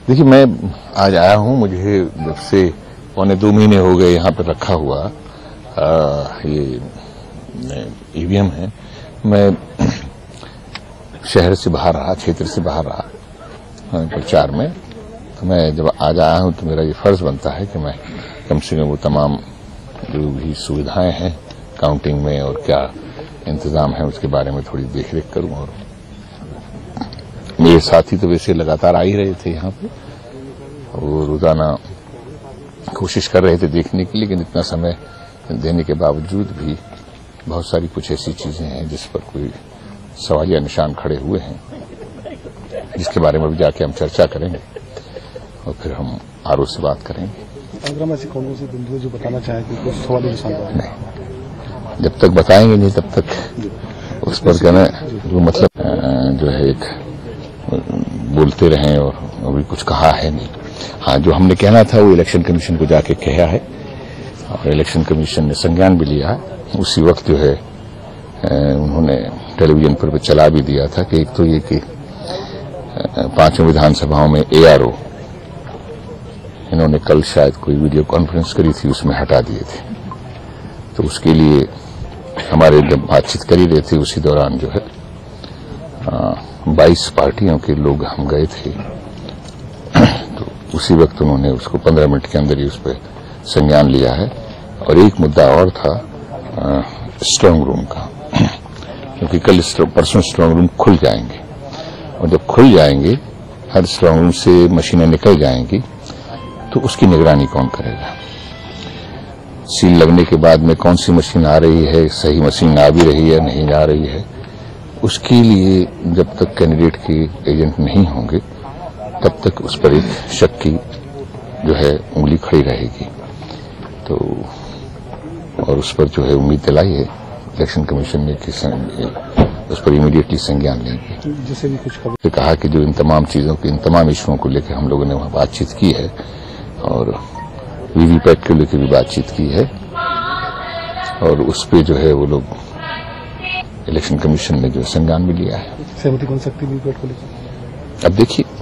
देखिए, मैं आज आया हूं। मुझे जब से 1.25 महीने हो गए यहाँ पर रखा हुआ ये ईवीएम है। मैं शहर से बाहर रहा, क्षेत्र से बाहर रहा प्रचार में। तो मैं जब आज आया हूं तो मेरा ये फर्ज बनता है कि मैं कम से कम वो तमाम जो भी सुविधाएं हैं काउंटिंग में और क्या इंतजाम है उसके बारे में थोड़ी देखरेख करूं। और मेरे साथी तो वैसे लगातार आ ही रहे थे यहाँ पे और रोजाना कोशिश कर रहे थे देखने की, लेकिन इतना समय देने के बावजूद भी बहुत सारी कुछ ऐसी चीजें हैं जिस पर कोई सवालिया निशान खड़े हुए हैं, जिसके बारे में भी जाके हम चर्चा करेंगे और फिर हम आरओ से बात करेंगे। अगर हम ऐसी कौन सी बिंदु जो बताना चाहें कि कुछ सवालिया निशान नहीं, जब तक बताएंगे नहीं तब तक उस पर कहना जो मतलब जो है एक बोलते रहें और अभी कुछ कहा है नहीं। हाँ, जो हमने कहना था वो इलेक्शन कमीशन को जाके कहा है और इलेक्शन कमीशन ने संज्ञान भी लिया है। उसी वक्त जो है उन्होंने टेलीविजन पर चला भी दिया था कि एक तो ये कि 5 विधानसभाओं में एआरओ इन्होंने कल शायद कोई वीडियो कॉन्फ्रेंस करी थी, उसमें हटा दिए थे। तो उसके लिए हमारे जब बातचीत कर ही रहे थे उसी दौरान जो है 22 पार्टियों के लोग हम गए थे। तो उसी वक्त उन्होंने उसको 15 मिनट के अंदर ही उस पर संज्ञान लिया है। और एक मुद्दा और था स्ट्रांग रूम का, क्योंकि कल परसों स्ट्रांग रूम खुल जाएंगे और जब खुल जाएंगे हर स्ट्रांग रूम से मशीनें निकल जाएंगी तो उसकी निगरानी कौन करेगा। सील लगने के बाद में कौन सी मशीन आ रही है, सही मशीन आ भी रही है नहीं आ रही है, उसके लिए जब तक कैंडिडेट के एजेंट नहीं होंगे तब तक उस पर एक शक की जो है उंगली खड़ी रहेगी। तो और उस पर जो है उम्मीद दिलाई है इलेक्शन कमीशन ने कि उस पर इमीडिएटली संज्ञान लेंगे। जैसे भी कुछ कहा कि जो इन तमाम चीजों की इन तमाम इश्यूओं को लेकर हम लोगों ने वहां बातचीत की है और वीवीपैट को लेकर भी बातचीत की है और उस पर जो है वो लोग इलेक्शन कमीशन ने जो संज्ञान भी लिया है। सहमति बन सकती है वीवीपैट को लेकर? अब देखिए,